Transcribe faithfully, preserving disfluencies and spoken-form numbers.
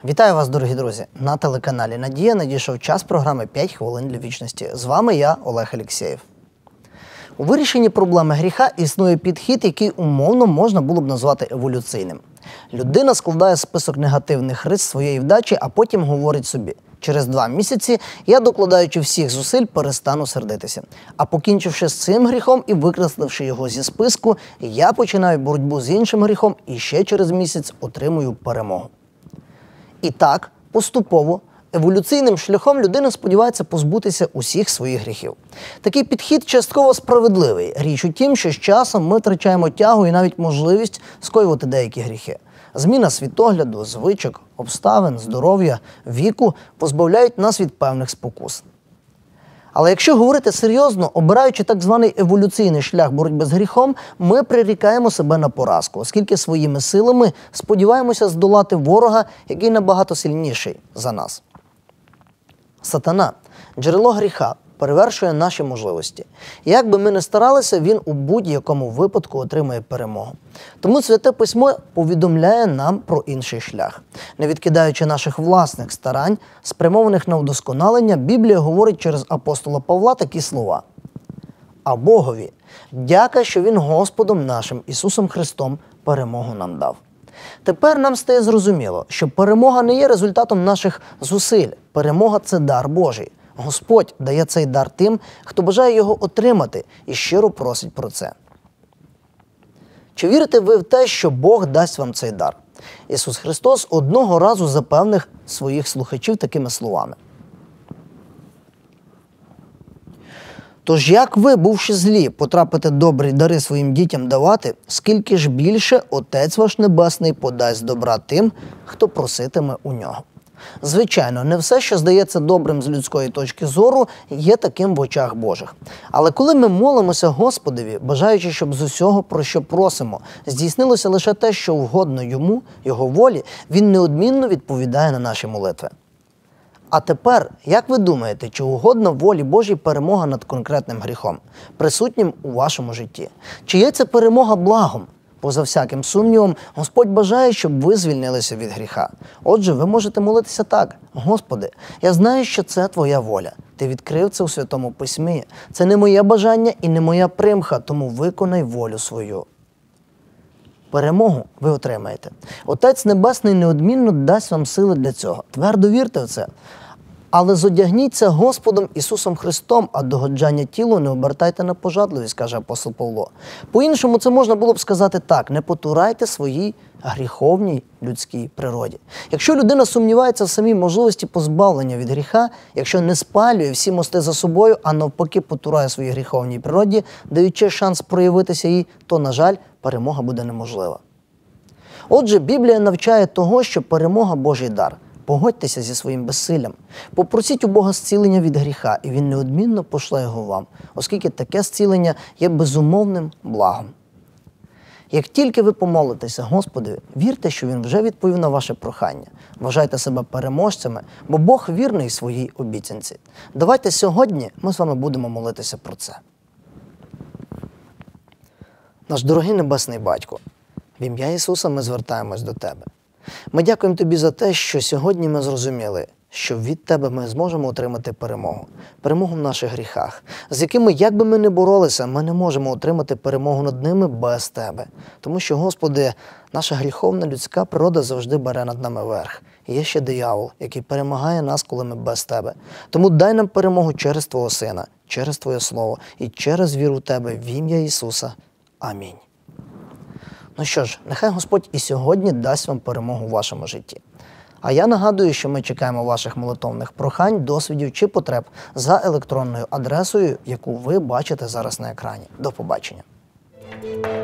Вітаю вас, дорогі друзі! На телеканалі «Надія» надійшов час програми «п'ять хвилин для вічності». З вами я, Олег Алєксєєв. У вирішенні проблеми гріха існує підхід, який умовно можна було б назвати еволюційним. Людина складає список негативних рис своєї вдачі, а потім говорить собі: через два місяці я, докладаючи всіх зусиль, перестану сердитися. А покінчивши з цим гріхом і викресливши його зі списку, я починаю боротьбу з іншим гріхом і ще через місяць отримую перемогу. І так, поступово, еволюційним шляхом людина сподівається позбутися усіх своїх гріхів. Такий підхід частково справедливий. Річ у тім, що з часом ми втрачаємо тягу і навіть можливість скоювати деякі гріхи. Зміна світогляду, звичок, обставин, здоров'я, віку позбавляють нас від певних спокус. Але якщо говорити серйозно, обираючи так званий еволюційний шлях боротьби з гріхом, ми прирікаємо себе на поразку, оскільки своїми силами сподіваємося здолати ворога, який набагато сильніший за нас. Сатана – джерело гріха, перевершує наші можливості. Як би ми не старалися, він у будь-якому випадку отримає перемогу. Тому Святе Письмо повідомляє нам про інший шлях. Не відкидаючи наших власних старань, спрямованих на вдосконалення, Біблія говорить через апостола Павла такі слова: «А Богові дяка, що Він Господом нашим Ісусом Христом перемогу нам дав». Тепер нам стає зрозуміло, що перемога не є результатом наших зусиль. Перемога – це дар Божий. Господь дає цей дар тим, хто бажає його отримати і щиро просить про це. Чи вірите ви в те, що Бог дасть вам цей дар? Ісус Христос одного разу запевнив своїх слухачів такими словами: «Тож як ви, бувши злі, потрапите добрі дари своїм дітям давати, скільки ж більше Отець ваш Небесний подасть добра тим, хто проситиме у нього». Звичайно, не все, що здається добрим з людської точки зору, є таким в очах Божих. Але коли ми молимося Господові, бажаючи, щоб з усього, про що просимо, здійснилося лише те, що угодно Йому, Його волі, Він неодмінно відповідає на наші молитви. А тепер, як ви думаєте, чи угодно волі Божій перемога над конкретним гріхом, присутнім у вашому житті? Чи є це перемога благом? Поза всяким сумнівом, Господь бажає, щоб ви звільнилися від гріха. Отже, ви можете молитися так: «Господи, я знаю, що це Твоя воля. Ти відкрив це у Святому Письмі. Це не моє бажання і не моя примха, тому виконай волю свою». Перемогу ви отримаєте. Отець Небесний неодмінно дасть вам сили для цього. Твердо вірте в це. Але зодягніться Господом Ісусом Христом, а догоджання тілу не обертайте на пожадливість, каже апостол Павло. По-іншому це можна було б сказати так: не потурайте своїй гріховній людській природі. Якщо людина сумнівається в самій можливості позбавлення від гріха, якщо не спалює всі мости за собою, а навпаки потурає своїй гріховній природі, даючи шанс проявитися їй, то, на жаль, перемога буде неможлива. Отже, Біблія навчає того, що перемога – Божий дар. Погодьтеся зі своїм безсиллям. Попросіть у Бога зцілення від гріха, і Він неодмінно пошле його вам, оскільки таке зцілення є безумовним благом. Як тільки ви помолитеся Господові, вірте, що Він вже відповів на ваше прохання. Вважайте себе переможцями, бо Бог вірний своїй обіцянці. Давайте сьогодні ми з вами будемо молитися про це. Наш дорогий Небесний Батько, в ім'я Ісуса ми звертаємось до Тебе. Ми дякуємо Тобі за те, що сьогодні ми зрозуміли, що від Тебе ми зможемо отримати перемогу. Перемогу в наших гріхах, з якими, як би ми не боролися, ми не можемо отримати перемогу над ними без Тебе. Тому що, Господи, наша гріховна людська природа завжди бере над нами верх. І є ще диявол, який перемагає нас, коли ми без Тебе. Тому дай нам перемогу через Твого Сина, через Твоє Слово і через віру в Тебе в ім'я Ісуса. Амінь. Ну що ж, нехай Господь і сьогодні дасть вам перемогу в вашому житті. А я нагадую, що ми чекаємо ваших молитовних прохань, досвідів чи потреб за електронною адресою, яку ви бачите зараз на екрані. До побачення.